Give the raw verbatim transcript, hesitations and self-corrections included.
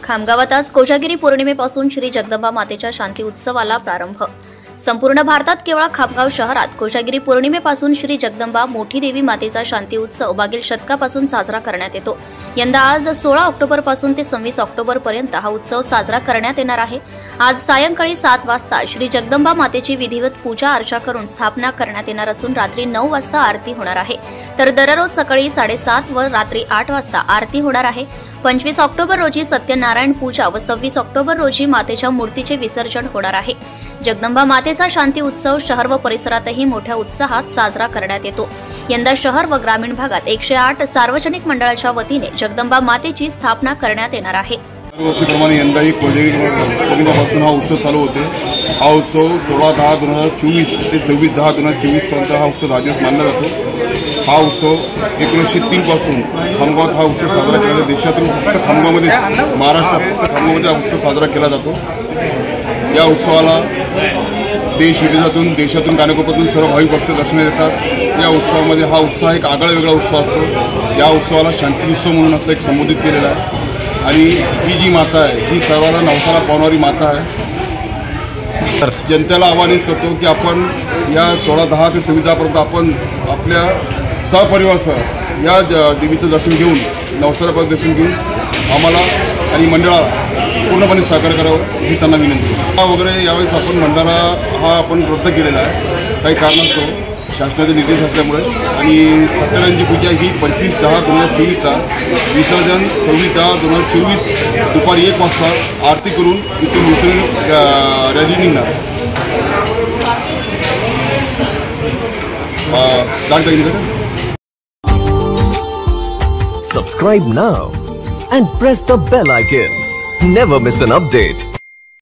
खामगावात आज कोजागिरी पौर्णिमेपासून श्री जगदंबा मातेच्या शांती उत्सवाला प्रारंभ। संपूर्ण भारतात केवळ खामगाव शहरात कोजागिरी पौर्णिमेपासून श्री जगदंबा मोठी देवी मातेचा शांती उत्सव मागील शतकापासून साजरा करण्यात येतो। यंदा आज सोळा ऑक्टोबर पासून ते सव्वीस ऑक्टोबर पर्यंत हा उत्सव साजरा करण्यात येणार आहे। आज सायंकाळी सात वाजता श्री जगदंबा मातेची विधिवत पूजा अर्चा करून स्थापना करण्यात येणार असून रात्री नऊ वाजता आरती होणार आहे, तर दररोज सकाळी साडेसात व रात्री आठ वाजता आरती होणार आहे। पंचवीस ऑक्टोबर रोजी सत्यनारायण पूजा व सव्वीस ऑक्टोबर रोजी मातेच्या मूर्तीचे विसर्जन होणार आहे। जगदंबा मातेचा शांती उत्सव शहर व परिसरातही मोठ्या उत्साहात साजरा करण्यात येतो। यंदा शहर व ग्रामीण भागात एकशे आठ सार्वजनिक मंडळाच्या वतीने जगदंबा मातेची स्थापना करण्यात येणार आहे। दरवर्षीप्रमाणे यंदाही कोजागिरी पौर्णिमेपासून हा उत्सव चालू होते। हा उत्सव सोळा दहा दोन हजार चोवीस ते सव्वीस दहा दोन हजार चोवीस पर्यंत हा उत्सव दहा दिवस मानला जातो। हा उत्सव एकोणीसशे तीन पासून खामगावात हा उत्सव साजरा केला जातो। देशातून फक्त खामगावमध्ये, महाराष्ट्रात फक्त खामगावमध्ये हा उत्सव साजरा केला जातो। या उत्सवाला देश विदेशातून देशातून कानाकोपऱ्यातून सर्व भाविक भक्त दर्शनाला येतात। या उत्सवामध्ये हा उत्सव एक आगळा वेगळा उत्सव असतो। या उत्सवाला शांती उत्सव म्हणून असं एक संबोधित केलेलं आहे आणि ही जी माता आहे ही सर्वांना नवसाला पावणारी माता आहे। तर जनतेला आवाहन करतो की आपण या सोळा दहा ते सव्वीस दहापर्यंत आपण आपल्या सहपरिवारासह या देवीचं दर्शन घेऊन नवसाला दर्शन घेऊन आम्हाला आणि मंडळाला पूर्णपणे सहकार्य करावं ही त्यांना विनंती आहे। वगैरे यावेळेस आपण मंडळाला हा आपण रद्द केलेला आहे काही कारणास्तव शासनाचे निर्देश असल्यामुळे, आणि सत्यनारायणची पूजा ही पंचवीस दहा दोन हजार चोवीसला, विसर्जन सव्वीस दहा दोन हजार चोवीस दुपारी एक वाजता आरती करून इथून विसर्जन रॅली निघणार। Subscribe now and press the bell icon. Never miss an update.